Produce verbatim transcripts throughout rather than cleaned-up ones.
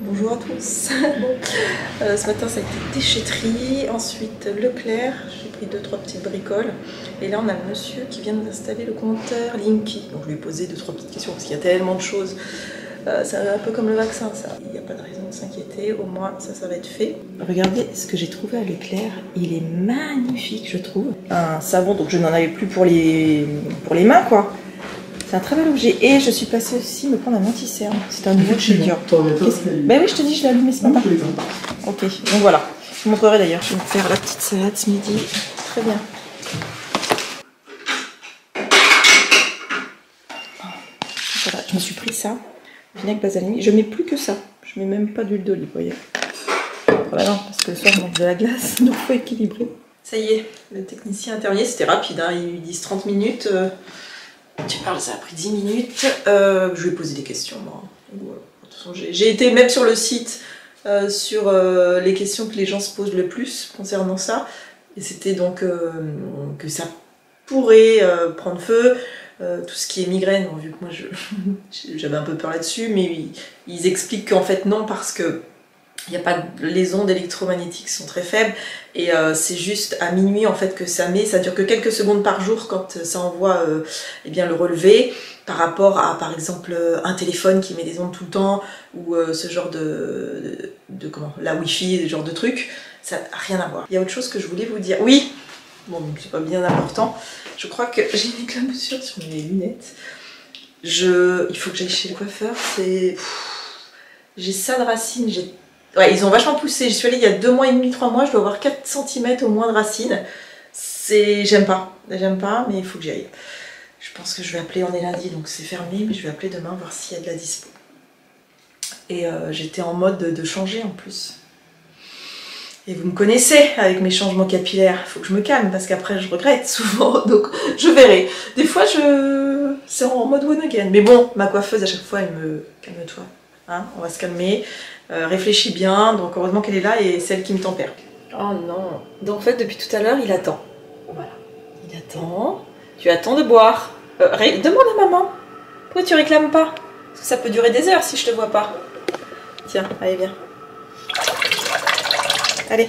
Bonjour à tous. Bon, euh, ce matin ça a été déchetterie, ensuite Leclerc, j'ai pris deux trois petites bricoles et là on a le monsieur qui vient d'installer le compteur Linky. Donc je lui ai posé deux trois petites questions parce qu'il y a tellement de choses. Euh, c'est un peu comme le vaccin ça, il n'y a pas de raison de s'inquiéter, au moins ça ça va être fait. Regardez ce que j'ai trouvé à Leclerc, il est magnifique je trouve. Un savon, donc je n'en avais plus pour les, pour les mains quoi. C'est un très bel objet. Et je suis passée aussi me prendre un anti-cerne. C'est un nouveau de chez Dior. Ben oui, je te dis, je l'ai allumé ce matin. Ok, donc voilà. Je vous montrerai d'ailleurs. Je vais me faire la petite salade ce midi. Très bien. Voilà, je me suis pris ça. Vinaigre basalini. Je mets plus que ça. Je mets même pas d'huile d'olive, vous voyez. Voilà, non, parce que le soir, on mange de la glace, donc il faut équilibrer. Ça y est, le technicien intervenu. C'était rapide, hein. Ils lui disent trente minutes. Euh... Tu parles, ça a pris dix minutes. Euh, je lui ai posé des questions. Moi. Voilà. J'ai été même sur le site euh, sur euh, les questions que les gens se posent le plus concernant ça. Et c'était donc euh, que ça pourrait euh, prendre feu, euh, tout ce qui est migraine. Bon, vu que moi j'avais un peu peur là-dessus, mais ils, ils expliquent qu'en fait non, parce que il y a pas, les ondes électromagnétiques sont très faibles et euh, c'est juste à minuit en fait que ça met, ça dure que quelques secondes par jour quand ça envoie euh, eh bien, le relevé par rapport à par exemple un téléphone qui met des ondes tout le temps ou euh, ce genre de, de, de comment, la wifi, ce genre de truc, ça n'a rien à voir. Il y a autre chose que je voulais vous dire, oui, bon c'est pas bien important, je crois que j'ai une éclaboussure sur mes lunettes, je, il faut que j'aille chez le coiffeur, c'est, j'ai ça de racines, j'ai ouais, ils ont vachement poussé. Je suis allée il y a deux mois et demi, trois mois, je dois avoir quatre centimètres au moins de racines. C'est... J'aime pas, j'aime pas, mais il faut que j'y aille. Je pense que je vais appeler, on est lundi, donc c'est fermé, mais je vais appeler demain, voir s'il y a de la dispo. Et euh, j'étais en mode de, de changer en plus. Et vous me connaissez avec mes changements capillaires, il faut que je me calme, parce qu'après je regrette souvent, donc je verrai. Des fois, je... c'est en mode one again. Mais bon, ma coiffeuse, à chaque fois, elle me... Calme-toi, hein, on va se calmer. Euh, réfléchis bien, donc heureusement qu'elle est là et celle qui me tempère. Oh non, donc en fait depuis tout à l'heure il attend. Voilà, il attend. Tu attends de boire. Euh, demande à maman. Pourquoi tu réclames pas? Parce que ça peut durer des heures si je te vois pas. Tiens, allez viens. Allez.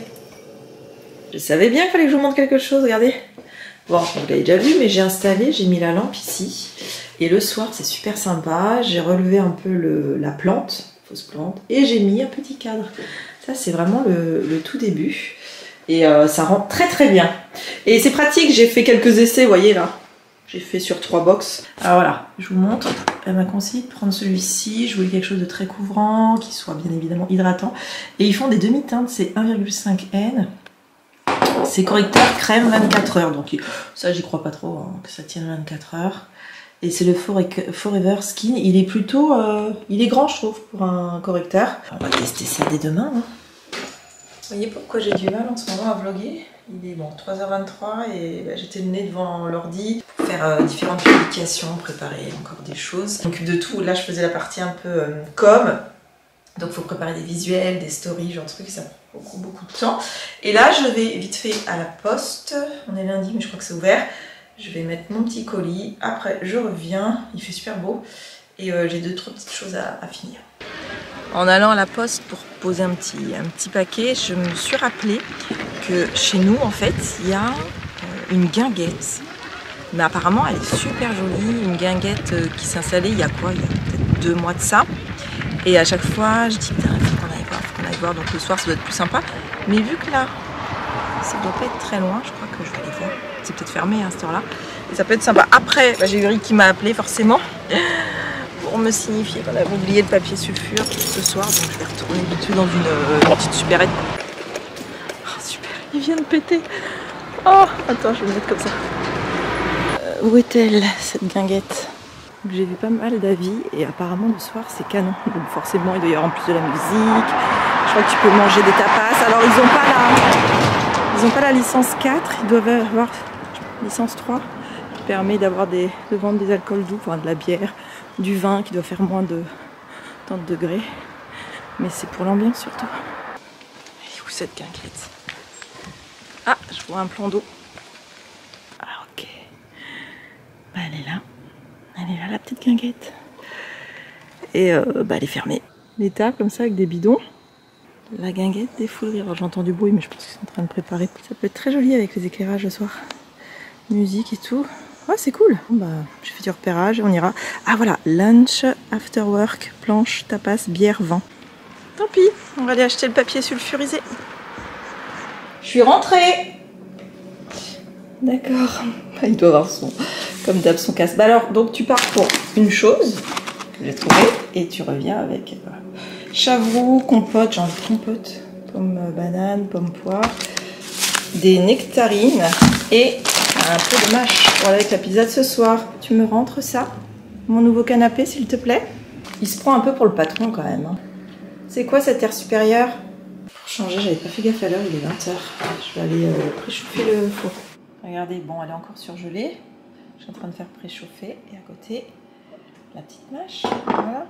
Je savais bien qu'il fallait que je vous montre quelque chose, regardez. Bon, vous l'avez déjà vu, mais j'ai installé, j'ai mis la lampe ici. Et le soir c'est super sympa, j'ai relevé un peu le, la plante. Plante et j'ai mis un petit cadre. Ça c'est vraiment le, le tout début et euh, ça rend très très bien et c'est pratique. J'ai fait quelques essais, vous voyez là, j'ai fait sur trois box. Alors voilà, je vous montre. Elle m'a conseillé de prendre celui-ci. Je voulais quelque chose de très couvrant, qui soit bien évidemment hydratant, et ils font des demi-teintes. C'est un virgule cinq N, c'est correcteur crème vingt-quatre heures, donc ça j'y crois pas trop hein, que ça tienne vingt-quatre heures. Et c'est le Forever Skin. Il est plutôt... Euh, il est grand, je trouve, pour un correcteur. On va tester ça dès demain. Hein. Vous voyez pourquoi j'ai du mal en ce moment à vlogger? Il est bon, trois heures vingt-trois et bah, j'étais le nez devant l'ordi pour faire euh, différentes publications, préparer encore des choses. Je m'occupe de tout. Là, je faisais la partie un peu euh, com. Donc, il faut préparer des visuels, des stories, genre de trucs. Ça prend beaucoup, beaucoup de temps. Et là, je vais vite fait à la poste. On est lundi, mais je crois que c'est ouvert. Je vais mettre mon petit colis, après je reviens, il fait super beau et euh, j'ai deux trois petites choses à, à finir. En allant à la poste pour poser un petit, un petit paquet, je me suis rappelé que chez nous en fait il y a euh, une guinguette, mais apparemment elle est super jolie, une guinguette euh, qui s'est installée il y a quoi, il y a peut-être deux mois de ça, et à chaque fois je dis putain il faut qu'on aille voir, faut qu'on aille voir, donc le soir ça doit être plus sympa, mais vu que là ça doit pas être très loin, je crois que je vais aller voir. C'est peut-être fermé à cette heure-là. Et ça peut être sympa. Après, bah, j'ai eu Rick qui m'a appelé forcément pour me signifier qu'on avait oublié le papier sulfure ce soir. Donc je vais retourner vite fait dans une, euh, une petite supérette. Oh, super, il vient de péter. Oh, attends, je vais me mettre comme ça. Euh, où est-elle, cette guinguette? J'ai vu pas mal d'avis et apparemment le soir c'est canon. Donc forcément il doit y avoir en plus de la musique. Je crois que tu peux manger des tapas. Alors ils n'ont pas la... Ils n'ont pas la licence quatre, ils doivent avoir licence trois qui permet d'avoir des, de vendre des alcools doux, enfin de la bière, du vin qui doit faire moins de trente degrés. Mais c'est pour l'ambiance surtout. Elle est où cette guinguette? Ah, je vois un plan d'eau. Ah ok. Bah, elle est là. Elle est là la petite guinguette. Et euh, bah, elle est fermée. les tables comme ça avec des bidons. La guinguette des fouleries. Alors j'entends du bruit, mais je pense qu'ils sont en train de préparer. Ça peut être très joli avec les éclairages le soir. Musique et tout. Oh, c'est cool. Bah, j'ai fait du repérage et on ira. Ah voilà, lunch, after work, planche, tapas, bière, vin. Tant pis, on va aller acheter le papier sulfurisé. Je suis rentrée. D'accord. Il doit avoir son, comme d'hab, son casse. Bah alors, donc tu pars pour une chose que j'ai trouvée et tu reviens avec euh, chavroux, compote, j'ai envie de compote, pomme euh, banane, pomme poire, des nectarines et un peu de mâche. Voilà, avec la pizza de ce soir. Tu me rentres ça, mon nouveau canapé, s'il te plaît. Il se prend un peu pour le patron quand même. Hein. C'est quoi cette air supérieure? Pour changer, j'avais pas fait gaffe à l'heure, il est vingt heures. Je vais aller euh, préchauffer le four. Regardez, bon, elle est encore surgelée. Je suis en train de faire préchauffer. Et à côté, la petite mâche. Voilà.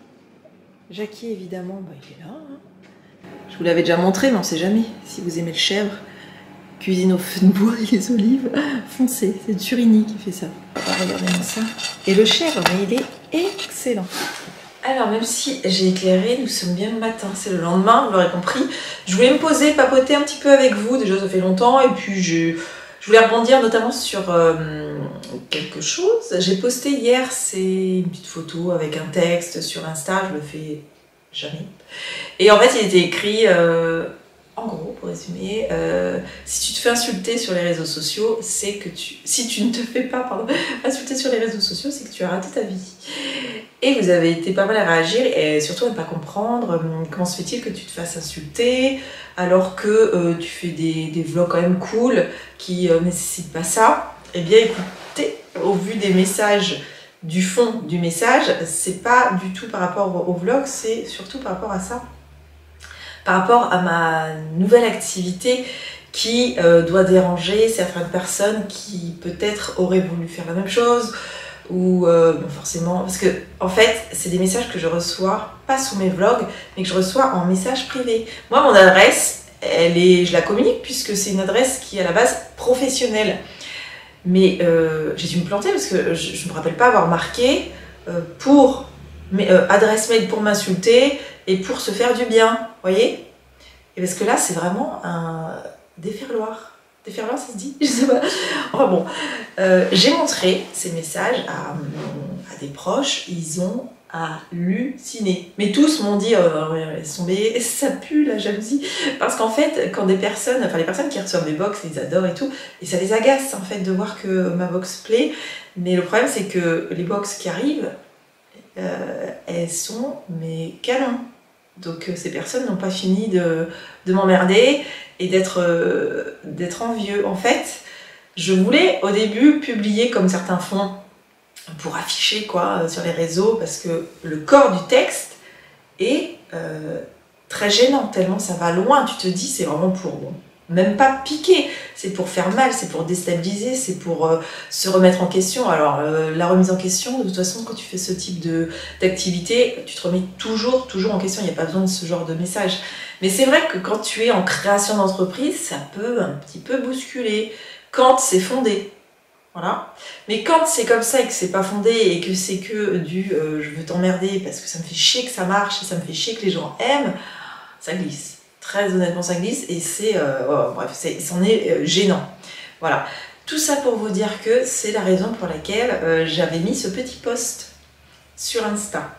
Jackie, évidemment, bah, il est là. Hein. Je vous l'avais déjà montré, mais on sait jamais. Si vous aimez le chèvre, cuisine au feu de bois et les olives, foncez. C'est Turini qui fait ça. Regardez-moi ça. Et le chèvre, il est excellent. Alors, même si j'ai éclairé, nous sommes bien le matin. C'est le lendemain, vous l'aurez compris. Je voulais me poser, papoter un petit peu avec vous. Déjà, ça fait longtemps. Et puis, je... Je voulais rebondir notamment sur euh, quelque chose. J'ai posté hier, c'est une petite photo avec un texte sur Insta, je le fais jamais. Et en fait, il était écrit, euh, en gros, pour résumer, euh, si tu te fais insulter sur les réseaux sociaux, c'est que tu... Si tu ne te fais pas, pardon, insulter sur les réseaux sociaux, c'est que tu as raté ta vie. Et vous avez été pas mal à réagir et surtout à ne pas comprendre euh, comment se fait-il que tu te fasses insulter alors que euh, tu fais des, des vlogs quand même cool qui euh, nécessitent pas ça. Eh bien écoutez, au vu des messages, du fond du message, c'est pas du tout par rapport au, au vlog, c'est surtout par rapport à ça. Par rapport à ma nouvelle activité qui euh, doit déranger certaines personnes qui peut-être auraient voulu faire la même chose, ou euh, bon, forcément, parce que en fait c'est des messages que je reçois pas sous mes vlogs mais que je reçois en message privé. Moi mon adresse, elle est, je la communique puisque c'est une adresse qui est à la base professionnelle, mais euh, j'ai dû me planter parce que je, je me rappelle pas avoir marqué euh, pour mais, euh, adresse mail pour m'insulter et pour se faire du bien, voyez. Et parce que là c'est vraiment un déferloir. Déferloir, ça se dit? Je sais pas. Enfin bon, euh, j'ai montré ces messages à, à des proches, ils ont halluciné. Mais tous m'ont dit, euh, ils sont mais ça pue la jalousie. Parce qu'en fait, quand des personnes, enfin les personnes qui reçoivent des box, ils adorent et tout, et ça les agace en fait de voir que ma box plaît. Mais le problème c'est que les box qui arrivent, euh, elles sont mais canons. Donc euh, ces personnes n'ont pas fini de, de m'emmerder et d'être euh, d'être envieux. En fait, je voulais au début publier comme certains font pour afficher quoi sur les réseaux parce que le corps du texte est euh, très gênant, tellement ça va loin. Tu te dis c'est vraiment pour bon, même pas piquer, c'est pour faire mal, c'est pour déstabiliser, c'est pour euh, se remettre en question. Alors euh, la remise en question, de toute façon quand tu fais ce type de d'activité, tu te remets toujours, toujours en question, il n'y a pas besoin de ce genre de message. Mais c'est vrai que quand tu es en création d'entreprise, ça peut un petit peu bousculer, quand c'est fondé. Voilà. Mais quand c'est comme ça et que c'est pas fondé et que c'est que du euh, je veux t'emmerder parce que ça me fait chier que ça marche et ça me fait chier que les gens aiment, ça glisse. Très honnêtement ça glisse et c'est euh, oh, bref, c'en est, est euh, gênant. Voilà. Tout ça pour vous dire que c'est la raison pour laquelle euh, j'avais mis ce petit post sur Insta.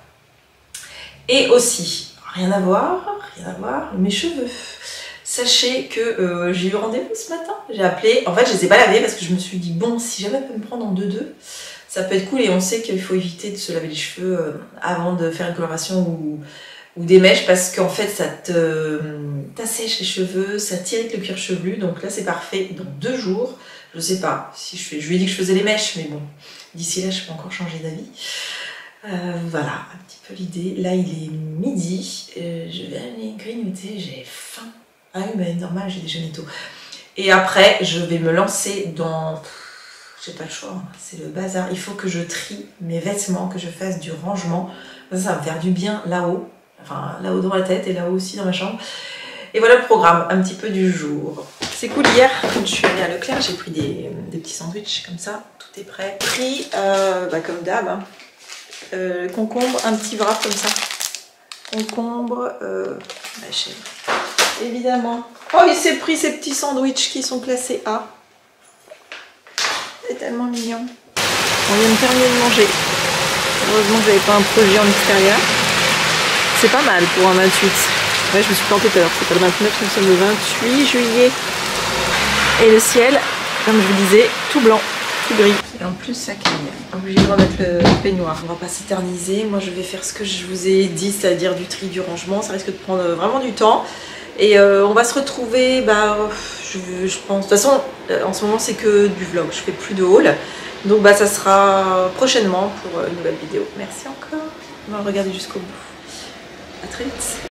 Et aussi, rien à voir, rien à voir, mes cheveux. Sachez que euh, j'ai eu rendez-vous ce matin, j'ai appelé, en fait je les ai pas lavés parce que je me suis dit bon, si jamais elle peut me prendre en deux deux, ça peut être cool et on sait qu'il faut éviter de se laver les cheveux euh, avant de faire une coloration ou, ou des mèches parce qu'en fait ça te t'assèche les cheveux, ça t'irrite le cuir chevelu, donc là c'est parfait dans deux jours, je sais pas si je fais, je lui ai dit que je faisais les mèches mais bon, d'ici là je peux encore changer d'avis. Euh, voilà, un petit peu l'idée, là il est midi, euh, je vais aller grignoter, j'ai faim. Ah oui, mais normal, j'ai déjeuné tôt. Et après, je vais me lancer dans... J'ai pas le choix, hein. C'est le bazar. Il faut que je trie mes vêtements, que je fasse du rangement. Ça, ça va me faire du bien là-haut. Enfin, là-haut dans la tête et là-haut aussi dans ma chambre. Et voilà le programme, un petit peu du jour. C'est cool, hier, quand je suis allée à Leclerc, j'ai pris des, des petits sandwichs comme ça. Tout est prêt. Pris, euh, bah, comme d'hab, hein. euh, concombre, un petit wrap comme ça. concombre, euh, la chèvre. Évidemment. Oh, il s'est pris ces petits sandwichs qui sont classés A. C'est tellement mignon. On vient de terminer de manger. Heureusement que j'avais pas un projet en extérieur. C'est pas mal pour un vingt-huit. Ouais, je me suis plantée tout à l'heure. C'est pas le vingt-neuf, nous sommes le vingt-huit juillet. Et le ciel, comme je vous disais, tout blanc, tout gris. Et en plus, ça caille. Obligé de remettre le peignoir. On va pas s'éterniser. Moi, je vais faire ce que je vous ai dit, c'est-à-dire du tri, du rangement. Ça risque de prendre vraiment du temps. Et euh, on va se retrouver, bah, je, je pense. De toute façon, en ce moment, c'est que du vlog. Je fais plus de haul. Donc, bah, ça sera prochainement pour une nouvelle vidéo. Merci encore. On va regarder jusqu'au bout. À très vite.